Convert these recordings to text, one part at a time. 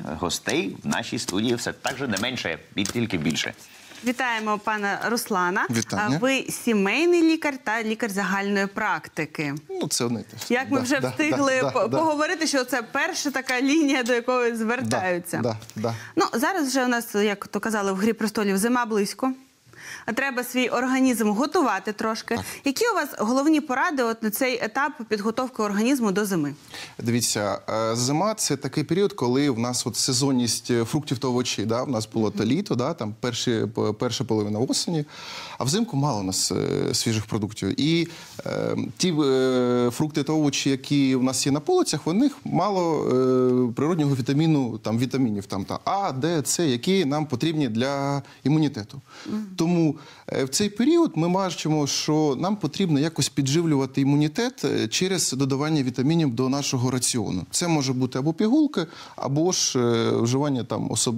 гостей в нашій студії все так же не менше і тільки більше. Вітаємо пана Руслана. Вітання. Ви сімейний лікар та лікар загальної практики. Ну, це одне те. Як ми вже встигли поговорити, що це перша така лінія, до якої звертаються. Ну, зараз вже у нас, як то казали в «Грі престолів», зима близько. А треба свій організм готувати трошки. Які у вас головні поради от на цей етап підготовки організму до зими? Дивіться, зима – це такий період, коли в нас от сезонність фруктів та овочей. Да? У нас було то літо, да? Там перша половина осені, а взимку мало у нас свіжих продуктів. І ті фрукти та овочі, які у нас є на полицях, в них мало природнього вітамінів, там, А, Д, С, які нам потрібні для імунітету. Тому в цей період ми бачимо, що нам потрібно якось підживлювати імунітет через додавання вітамінів до нашого раціону. Це може бути або пігулки, або ж вживання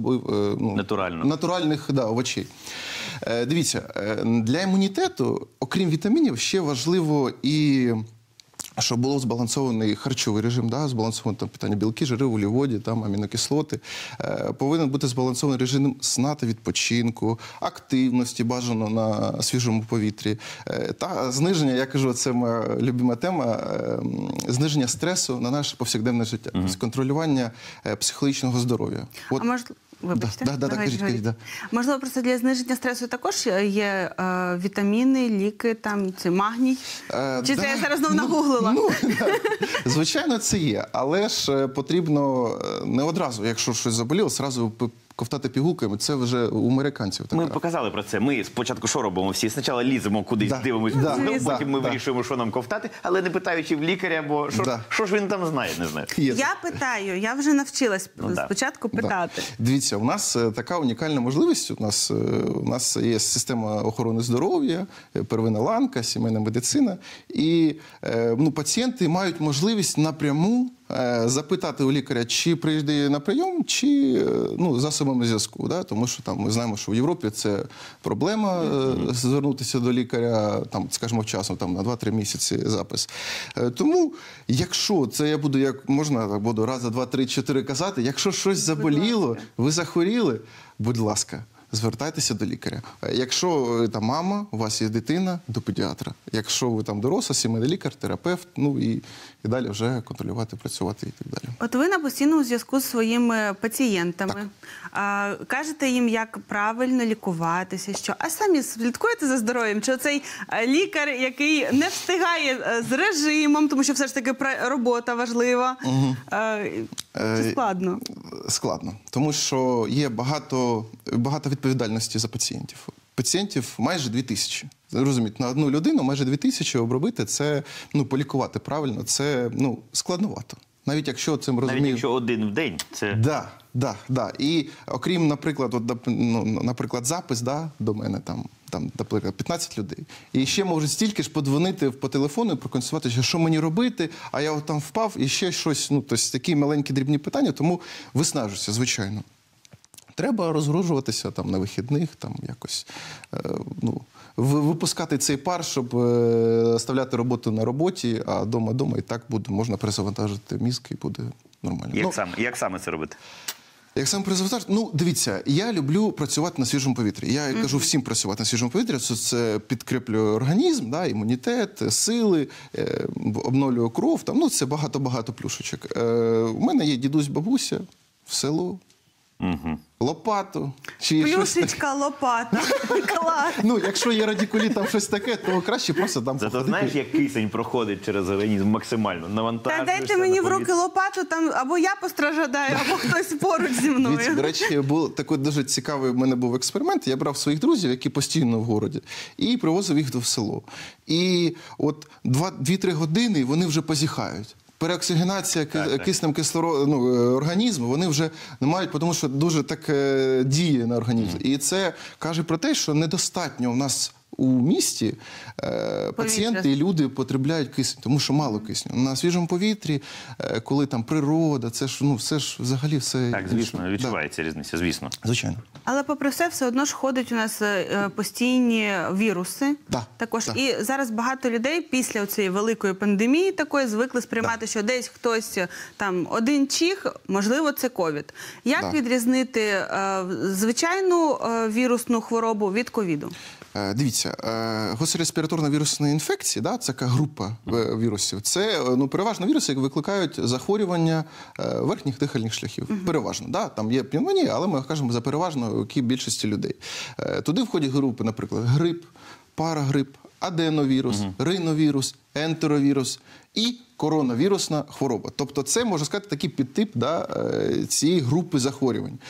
натуральних овочей. Дивіться, для імунітету, окрім вітамінів, ще важливо і щоб було збалансований харчовий режим, збалансоване питання білки, жири, вуглеводи, амінокислоти. Повинен бути збалансований режим сна та відпочинку, активності, бажано на свіжому повітрі. Та зниження, я кажу, це моя любима тема, зниження стресу на наше повсякденне життя. Тобто контролювання психологічного здоров'я. Вибачте. Кажіть. Можливо, просто для зниження стресу також є вітаміни, ліки, магній? Чи це я зараз знову нагуглила? Звичайно, це є. Але ж потрібно не одразу, якщо щось заболіло, одразу ковтати пігулками. Це вже у американців. Ми показали про це. Ми спочатку що робимо всі? Спочатку ліземо кудись, дивимось, потім ми вирішуємо, що нам ковтати, але не питаючи в лікаря, бо що ж він там знає, не знаю. Я питаю, я вже навчилась спочатку питати. Дивіться, у нас така унікальна можливість. У нас є система охорони здоров'я, первинна ланка, сімейна медицина. І пацієнти мають можливість напряму запитати у лікаря, чи прийде на прийом, чи засобами зв'язку. Тому що ми знаємо, що в Європі це проблема звернутися до лікаря, скажімо, вчасно, на 2-3 місяці запис. Тому, якщо це я буду, буду раз, два, три, чотири казати, якщо щось заболіло, ви захворіли, будь ласка, звертайтеся до лікаря. Якщо мама, у вас є дитина, до педіатра. Якщо ви доросла, сімейний лікар, терапевт, і далі вже контролювати, працювати і так далі. От ви на постійному зв'язку з своїми пацієнтами. Кажете їм, як правильно лікуватися, що? А самі слідкуєте за здоров'ям? Чи оцей лікар, який не встигає з режимом, тому що все ж таки робота важлива? Чи складно? Складно. Тому що є багато відповідальності за пацієнтів. Пацієнтів майже 2000. Розумієте, на одну людину майже 2000 обробити, це, полікувати правильно, це, складновато. Навіть якщо це ми розуміємо... Навіть якщо один в день, це... Да. І окрім, наприклад, запис, до мене, наприклад, 15 людей. І ще можуть стільки ж подзвонити по телефону і проконсультуватися, що мені робити, а я там впав, і ще щось, тобто такі маленькі дрібні питання, тому виснажуся, звичайно. Треба розгружуватися на вихідних, якось, випускати цей пар, щоб оставляти роботу на роботі, а дома і так можна перезавантажити мізки і буде нормально. Як саме це робити? Як саме перезавантажити? Дивіться, я люблю працювати на свіжому повітрі. Я кажу всім працювати на свіжому повітрі, це підкріплює організм, імунітет, сили, обновлює кров, це багато-багато плюшечок. У мене є дідусь, бабуся в село. Лопату. Плюшечка, лопата. Клас. Якщо є радикуліт, щось таке, то краще просто походити. Зато знаєш, як кисень проходить через організм максимально? Навантажуєшся. Та дайте мені в руки лопату, або я постраждаю, або хтось поруч зі мною. Дивіться, до речі, був такий дуже цікавий в мене був експеримент. Я брав своїх друзів, які постійно в городі, і привозив їх в село. І от 2-3 години вони вже позіхають. Переоксигенація киснем організму, вони вже не мають, тому що дуже так діє на організм. І це каже про те, що недостатньо у нас у місті пацієнти і люди потребляють кисню, тому що мало кисню. На свіжому повітрі, коли там природа, це ж, ну, все ж взагалі все... Так, звісно, відчувається різниця, звісно. Звичайно. Але попри все одно ж ходять у нас постійні віруси. Да, Також. да. І зараз багато людей після цієї великої пандемії такої звикли сприймати, що десь хтось там один чих, можливо, це ковід. Як відрізнити звичайну вірусну хворобу від ковіду? Дивіться, гострореспіраторна вірусна інфекція, да, це така група вірусів, це переважно віруси, які викликають захворювання верхніх дихальних шляхів. Переважно. Да, там є пневмонія, але ми кажемо за переважно, які більшості людей. Туди входять групи, наприклад, грип, парагрип, аденовірус, риновірус, ентеровірус і коронавірусна хвороба. Тобто це, можна сказати, такий підтип, да, цієї групи захворювань.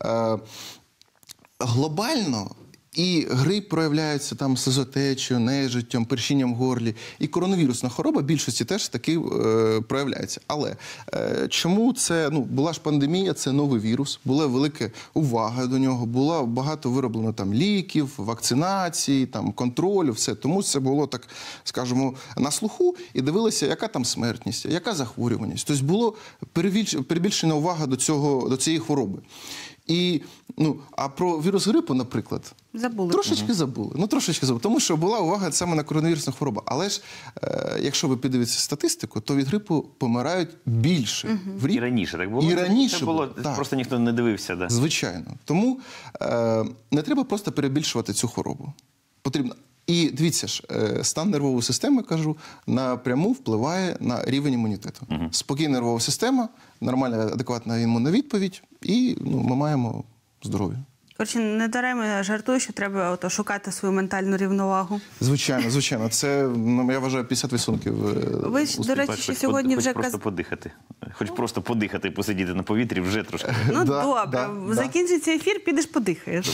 Глобально і грип проявляється там сльозотечею, нежиттям, першінням в горлі. І коронавірусна хвороба в більшості теж таки проявляється. Але чому це, була ж пандемія, це новий вірус, була велика увага до нього, було багато вироблено там ліків, вакцинації, там контролю, все. Тому це було, так скажімо, на слуху і дивилися, яка там смертність, яка захворюваність. Тобто було перебільшена увага до цієї хвороби. І, а про вірус грипу, наприклад, трошечки забули. Трошечки забули, тому що була увага саме на коронавірусну хворобу. Але ж, якщо ви подивитеся статистику, то від грипу помирають більше в рік. І раніше так було? І раніше це було. Просто ніхто не дивився. Да? Звичайно. Тому не треба просто перебільшувати цю хворобу. Потрібно. І дивіться ж, стан нервової системи, кажу, напряму впливає на рівень імунітету. Спокійна нервова система, нормальна, адекватна імунна відповідь, і ми маємо здоров'я. Коротше, не даремно жартую, що треба шукати свою ментальну рівновагу. Звичайно, звичайно. Це, я вважаю, 50%. Ви ж, до речі, що сьогодні вже просто подихати. Хоч просто подихати, посидіти на повітрі, вже трошки. Добре. Закінчиться ефір, підеш подихаєш.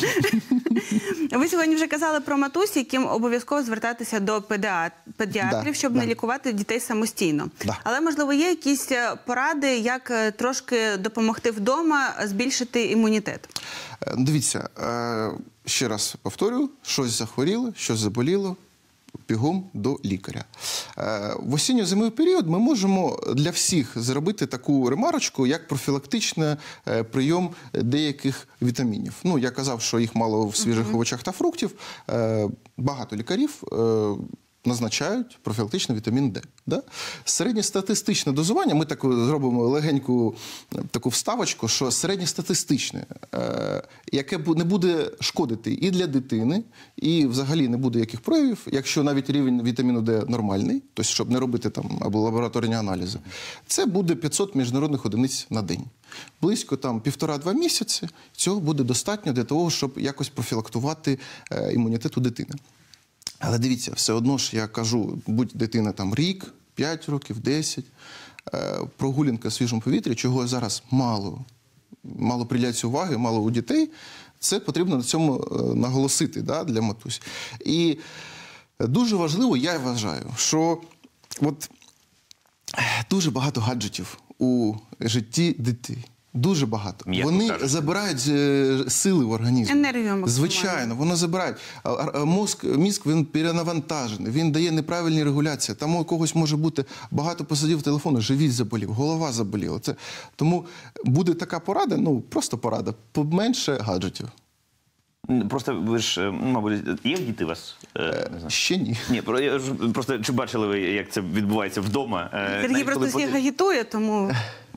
Ви сьогодні вже казали про матусь, яким обов'язково звертатися до педіатрів, щоб не лікувати дітей самостійно. Але, можливо, є якісь поради, як трошки допомогти вдома збільшити імунітет? Дивіться, ще раз повторюю, щось захворіло, щось заболіло, бігом до лікаря. В осінньо-зимовий період ми можемо для всіх зробити таку ремарочку, як профілактичний прийом деяких вітамінів. Я казав, що їх мало в свіжих овочах та фруктів. Багато лікарів назначають профілактичний вітамін Д. Да? Середньостатистичне дозування, ми так зробимо легеньку таку вставочку, що середньостатистичне, яке не буде шкодити і для дитини, і взагалі не буде яких проявів, якщо навіть рівень вітаміну Д нормальний, тобто щоб не робити там або лабораторні аналізи, це буде 500 міжнародних одиниць на день. Близько там 1,5-2 місяці цього буде достатньо для того, щоб якось профілактувати імунітет у дитини. Але дивіться, все одно ж я кажу, будь дитина там рік, 5 років, 10, прогулянка в свіжому повітрі, чого зараз мало приділяється уваги, мало у дітей, це потрібно на цьому наголосити, да, для матусь. І дуже важливо, я вважаю, що от дуже багато гаджетів у житті дитини. Дуже багато. Вони забирають сили в організм. Енергію максимально. Звичайно, воно забирає. Мозк, він перенавантажений, він дає неправильні регуляції. Там у когось може бути багато посидів телефону, живіт заболів, голова заболіла. Тому буде така порада, просто порада, поменше гаджетів. Просто ви ж, мабуть, є діти у вас? Ще ні. Ні, просто чи бачили ви, як це відбувається вдома? Сергій просто всіх агітує, тому...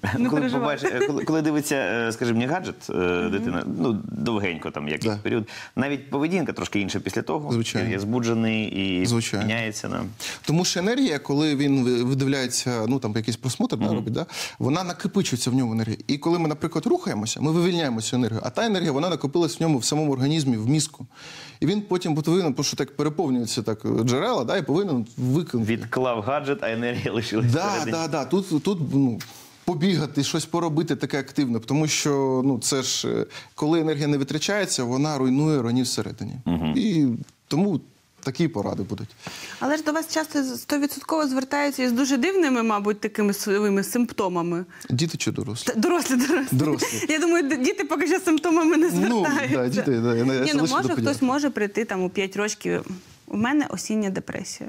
Коли дивиться, скажімо, гаджет дитина, довгенько там якийсь період, навіть поведінка трошки інша після того, він є збуджений і міняється. Тому що енергія, коли він видивляється, там якийсь просмотр робить, вона накопичується в ньому енергія. І коли ми, наприклад, рухаємося, ми вивільняємо цю енергію, а та енергія, вона накопилась в ньому в самому організмі, в мізку. І він потім повинен, тому що так переповнюються джерела, і повинен виконати. Відклав гаджет, а енергія лишилась всередині. Так. Тут побігати, щось поробити таке активне, тому що це ж, коли енергія не витрачається, вона руйнує організм всередині. І тому такі поради будуть. Але ж до вас часто 100% звертаються із дуже дивними, мабуть, такими своїми симптомами. Діти чи дорослі? Дорослі. Я думаю, діти поки що симптомами не звертаються. Діти, може, хтось може прийти там у 5 років. У мене осіння депресія.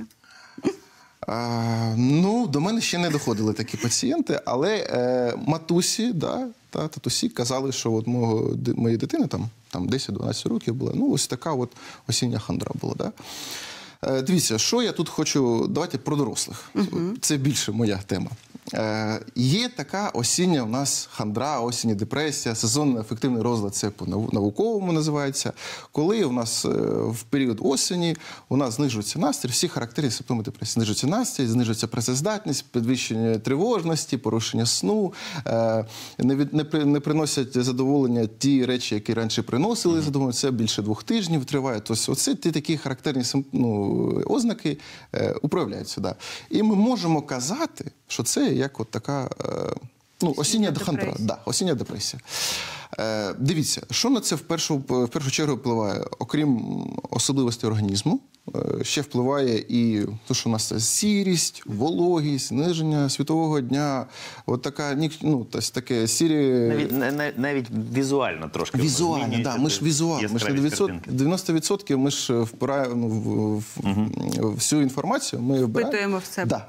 Ну, до мене ще не доходили такі пацієнти, але матусі, татусі казали, що от моєї дитини там 10-12 років була, ну ось така от осіння хандра була. Да? Дивіться, що я тут хочу, давайте про дорослих. Це більше моя тема. Є така осіння у нас хандра, осіння депресія, сезонно-афективний розлад, це по-науковому називається. Коли у нас в період осені у нас знижується настрій, всі характерні симптоми депресії. Знижується настрій, знижується працездатність, підвищення тривожності, порушення сну, не приносять задоволення ті речі, які раніше приносили задоволення, це більше 2 тижнів триває. Тобто оце ті такі характерні ознаки управляються. Да. І ми можемо казати, що це як от така осіння хандра, осіння депресія. Дивіться, що на це в першу чергу впливає? Окрім особливостей організму, ще впливає і те, що у нас це сірість, вологість, зниження світового дня, от така, таке сірі... Навіть візуально трошки. Візуально, так, ми ж візуально. Ми ж 90% ми ж впираємо всю інформацію, ми впитуємо в себе.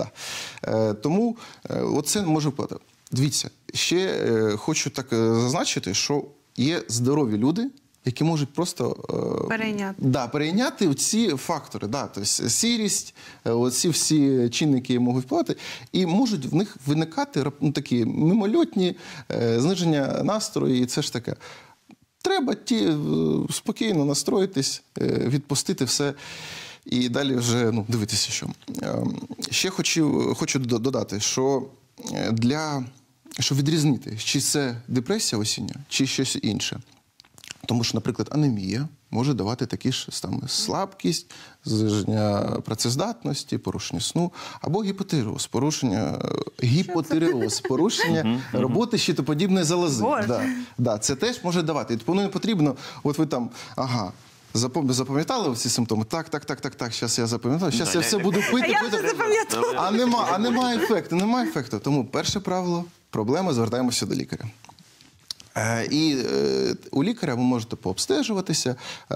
Тому оце може впливати. Дивіться, ще хочу так зазначити, що є здорові люди, які можуть просто перейняти ці фактори. Тобто сірість, оці всі чинники можуть впливати, і можуть в них виникати такі мимольотні зниження настрою, і це ж таке. Треба спокійно настроїтись, відпустити все і далі вже дивитися, що. Ще хочу додати, що щоб відрізнити, чи це депресія осіння, чи щось інше. Тому що, наприклад, анемія може давати такі ж саме слабкість, зниження працездатності, порушення сну, або гіпотиреоз, порушення роботи щитоподібної залози. Це теж може давати. І тому не потрібно, от ви там, запам'ятали ці симптоми? Так, зараз я запам'ятав, зараз я все буду пити. А немає ефекту. Тому перше правило – проблема, звертаємося до лікаря. І у лікаря ви можете пообстежуватися,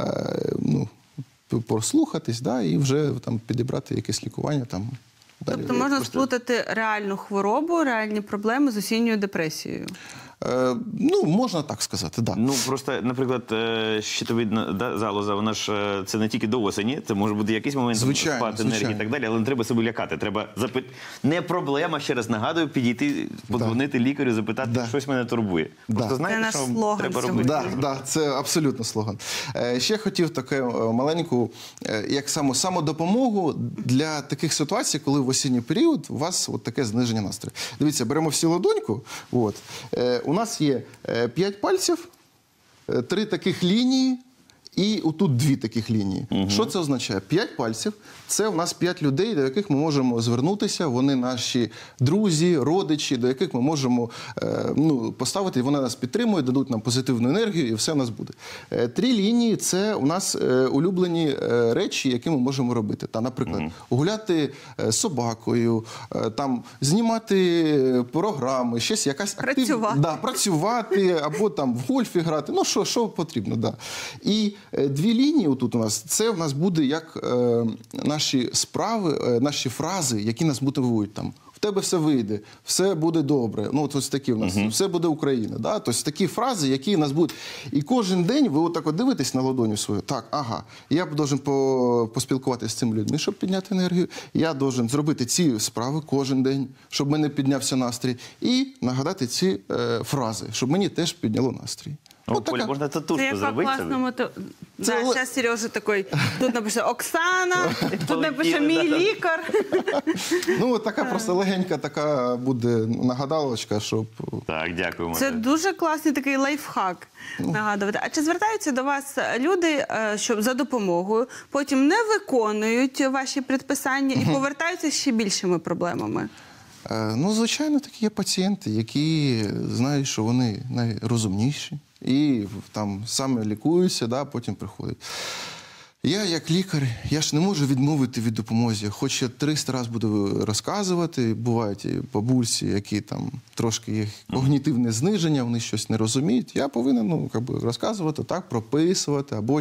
прослухатись, і вже там підібрати якесь лікування. Тобто можна сплутати реальну хворобу, реальні проблеми з осінньою депресією? Можна так сказати, так. Просто, наприклад, щитовидна залоза, вона ж це не тільки до осені, це може бути якийсь момент спад енергії і так далі, але не треба себе лякати. Треба не проблема, ще раз нагадую, підійти, подзвонити лікарю, запитати, щось мене турбує. Просто знаєте, що треба робити. Так, це абсолютно слоган. Ще хотів таку маленьку, як самодопомогу для таких ситуацій, коли в осінній період у вас таке зниження настрою. Дивіться, беремо всі ладоньку, у нас є 5 пальців, 3 таких лінії і отут 2 таких лінії. Що це означає? 5 пальців – це у нас 5 людей, до яких ми можемо звернутися, вони наші друзі, родичі, до яких ми можемо поставити, і вони нас підтримують, дадуть нам позитивну енергію, і все у нас буде. 3 лінії – це у нас улюблені речі, які ми можемо робити. Наприклад, гуляти з собакою, знімати програми, щось якась активність. Працювати, або в гольфі грати, що потрібно. І 2 лінії отут у нас, це у нас буде як наші справи, наші фрази, які нас мотивують. В тебе все вийде, все буде добре. Ось такі у нас, все буде Україна. Тобто такі фрази, які у нас будуть. І кожен день ви отак дивитесь на ладоню свою. Я должен поспілкуватися з цими людьми, щоб підняти енергію. Я должен зробити ці справи кожен день, щоб мене піднявся настрій. І нагадати ці фрази, щоб мені теж підняло настрій. Поля, можна татушку зробити собі. Зараз Сережа такий, тут напише Оксана, тут напише мій лікар. Така просто легенька така буде нагадалочка, щоб... Так, дякуємо. Це дуже класний такий лайфхак нагадувати. А чи звертаються до вас люди, щоб за допомогою, потім не виконують ваші предписання і повертаються з ще більшими проблемами? Звичайно, такі є пацієнти, які знають, що вони найрозумніші. І саме лікуються, потім приходять. Я, як лікар, я ж не можу відмовити від допомоги. Хоч я 300 разів буду розказувати, бувають і бабусі, які там трошки є когнітивне зниження, вони щось не розуміють. Я повинен розказувати так, прописувати, або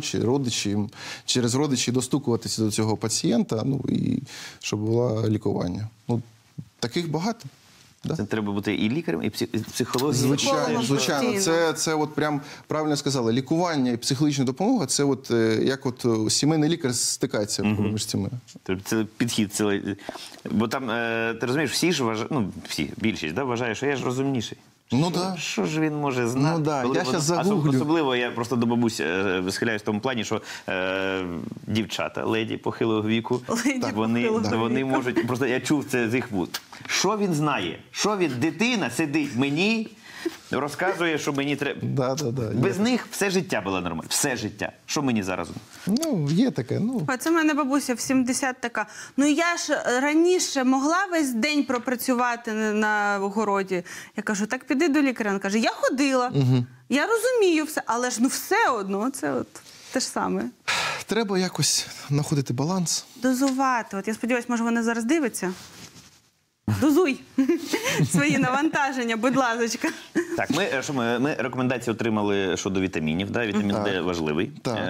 через родичі достукуватися до цього пацієнта, і щоб було лікування. Таких багато. Да. Це треба бути і лікарем, і психологом. Звичайно. Це от прям правильно сказали. Лікування і психологічна допомога, це от як сімейний лікар стикається між цими. Це підхід цілий. Бо там, ти розумієш, всі ж вважають, більшість вважає, що я ж розумніший. Що ж він може знати? Я зараз загуглю. Особливо я просто до бабусь схиляюсь в тому плані, що дівчата, леді похилого віку, вони можуть, просто я чув це з їх вуст. Що він знає? Що він, дитина сидить мені, розказує, що мені треба. Без них все життя було нормально. Все життя. Що мені зараз? Є таке. Це в мене бабуся в 70 така. Я ж раніше могла весь день пропрацювати на городі. Я кажу, так піди до лікаря. Вона каже, я ходила, я розумію все, але ж все одно, це от те ж саме. Треба якось знаходити баланс. Дозувати. Я сподіваюся, може вона зараз дивиться. Дозуй свої навантаження, будь ласочка. Так, ми рекомендації отримали щодо вітамінів. Вітамін Д важливий.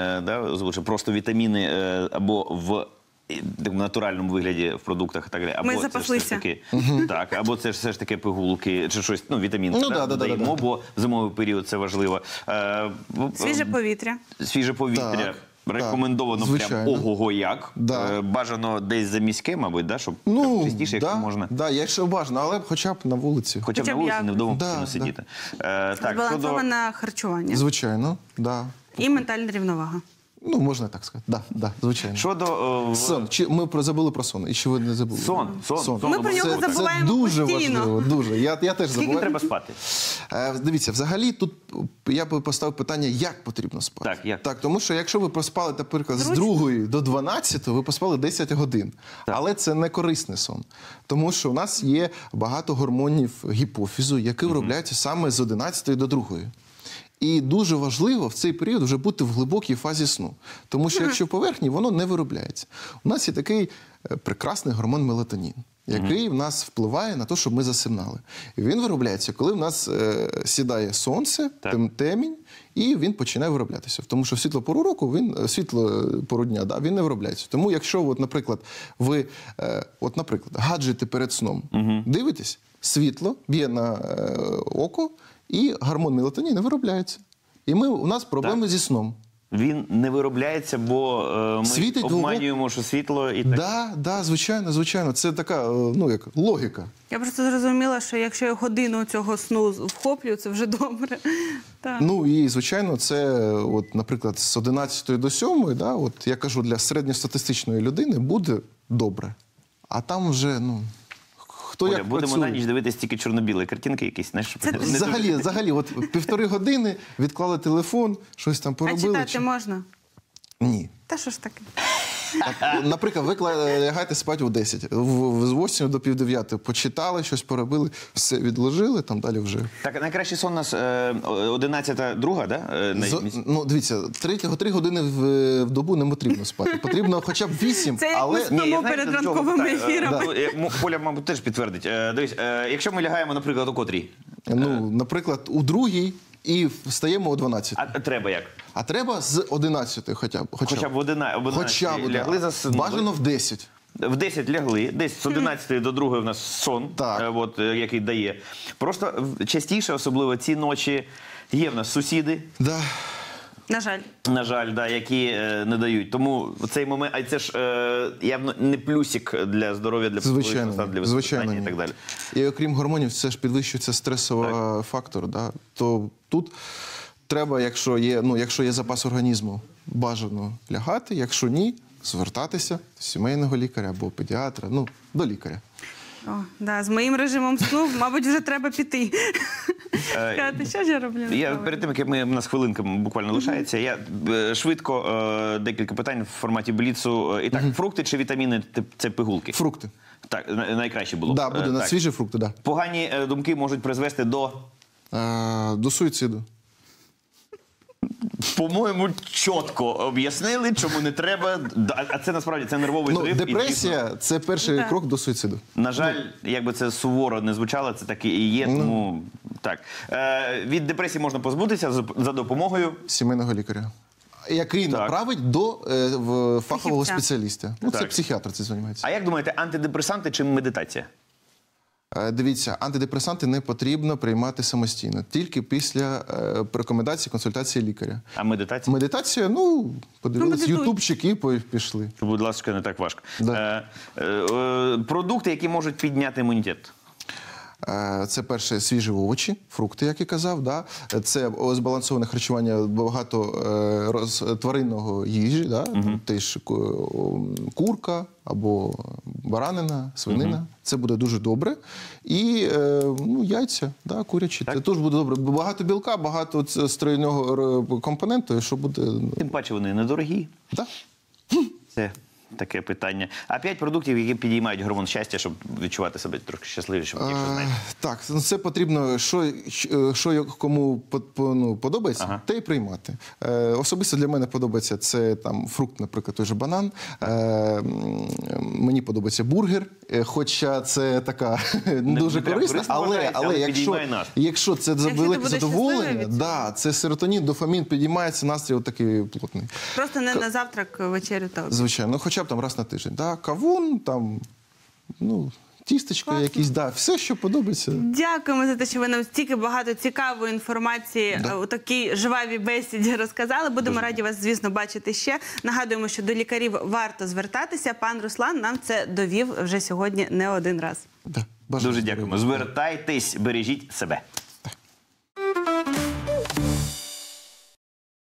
Просто вітаміни або в натуральному вигляді в продуктах, ми запаслися. Або це все ж таки пигулки, чи щось, вітаміни даємо, бо в зимовий період це важливо. Свіже повітря. Свіже повітря. Рекомендовано прям ого-го як. Бажано десь за міське, мабуть, щоб частіше, якщо можна. Так, якщо бажано, але хоча б на вулиці. Хоча б на вулиці, не вдома постійно сидіти. Збалансоване харчування. Звичайно, так. І ментальна рівновага. Можна так сказати. Так, звичайно. Щодо... Сон. Ми забули про сон. І що ви не забули? Сон. Ми про нього забуваємо постійно. Це дуже важливо. Дуже. Я теж забуваю. Скільки треба спати? Дивіться, взагалі тут я би поставив питання, як потрібно спати. Так, тому що якщо ви проспали, наприклад, з 2 до 12, ви поспали 10 годин. Але це не корисний сон. Тому що у нас є багато гормонів гіпофізу, які виробляються саме з 11 до 2. І дуже важливо в цей період вже бути в глибокій фазі сну. Тому що якщо поверхні, воно не виробляється. У нас є такий прекрасний гормон мелатонін, який в нас впливає на те, щоб ми засинали. І він виробляється, коли в нас сідає сонце, темінь, і він починає вироблятися. Тому що в світлу пору року, світло пору дня, він не виробляється. Тому якщо, наприклад, ви гаджети перед сном дивитесь, світло б'є на око, і гормон мелатонін не виробляється. І у нас проблеми зі сном. Він не виробляється, бо ми обманюємо, що світло і так. Так, звичайно. Це така, як логіка. Я просто зрозуміла, що якщо я годину цього сну вхоплю, це вже добре. І, звичайно, це, наприклад, з 11 до 7, я кажу, для середньостатистичної людини буде добре. А там вже, будемо на ніч дивитися тільки чорно-білі картинки якісь. Взагалі, 1,5 години, відклали телефон, щось там поробили. А читати можна? Ні. Та що ж таке? Наприклад, ви лягаєте спати о 10, з 8 до пів 9 почитали, щось поробили, все відложили, там далі вже. Так, найкращий сон у нас 11-2, так? Дивіться, 3 години в добу не потрібно спати. Потрібно хоча б 8, це але... Це як ми спимо перед ранковими ефірами. Поля, мабуть, теж підтвердить. Дивись, якщо ми лягаємо, наприклад, о котрій? Наприклад, у 2-й. І встаємо о 12. А треба як? А треба з 11 хоча б. Хоча б в 11 лягли заснули. Бажано в 10. В 10 лягли, десь з 11 до 2 у нас сон, який дає. Просто частіше, особливо ці ночі, є в нас сусіди. На жаль, які не дають. Тому цей момент, а це ж явно не плюсик для здоров'я, для психологічного стану, для високопитання і так далі. І окрім гормонів, це ж підвищується стресовий фактор. То тут треба, якщо є запас організму, бажано лягати, якщо ні, звертатися до сімейного лікаря або педіатра, до лікаря. З моїм режимом сну, мабуть, вже треба піти. Сказати, що ж я роблю? Перед тим, як у нас хвилинка буквально лишається, я швидко декілька питань в форматі бліцу. І так, фрукти чи вітаміни – це пигулки? Фрукти. Так, найкраще було. Так, буде на свіжі фрукти, так. Погані думки можуть призвести до? До суїциду. по-моєму, чітко об'яснили, чому не треба. А це насправді це нервовий зрив. і, Депресія дійсно, – це перший крок до суїциду. на жаль, як би це суворо не звучало, це так і є. Тому так. Від депресії можна позбутися за допомогою Сімейного лікаря, який направить до фахового спеціаліста. Ну, це Так. психіатр цим займається. А як думаєте, антидепресанти чи медитація? Дивіться, антидепресанти не потрібно приймати самостійно, тільки після рекомендації, консультації лікаря. А медитація? Медитація, подивились, медитуй. ютубчик і пішли. Будь ласка, не так важко. Да. Продукти, які можуть підняти імунітет. Це перше свіжі овочі, фрукти, як я казав. Да? Це збалансоване харчування, багато тваринного їжі, да? Теж курка або баранина, свинина. Це буде дуже добре. І яйця, да, курячі. Це теж буде добре. Багато білка, багато стройного компоненту, що буде... Тим паче вони недорогі. Да. Це таке питання. А 5 продуктів, які підіймають гормон щастя, щоб відчувати себе трошки щасливішим, якщо знаєте. Так, це потрібно, що кому подобається, те й приймати. Особисто для мене подобається це там фрукт, наприклад, той же банан. Мені подобається бургер, хоча це така дуже корисна, але якщо це велике задоволення, да, це серотонін, дофамін, підіймається, настрій отакий плотний. Просто не на завтрак, вечерю та обід. Звичайно, хоча б там раз на тиждень. Да, кавун, там, тістечко якісь, да, все, що подобається. Дякуємо за те, що ви нам стільки багато цікавої інформації у такій жвавій бесіді розказали. Будемо раді вас, звісно, бачити ще. Нагадуємо, що до лікарів варто звертатися. Пан Руслан нам це довів вже сьогодні не один раз. Да, Дуже дякуємо. Звертайтесь, бережіть себе.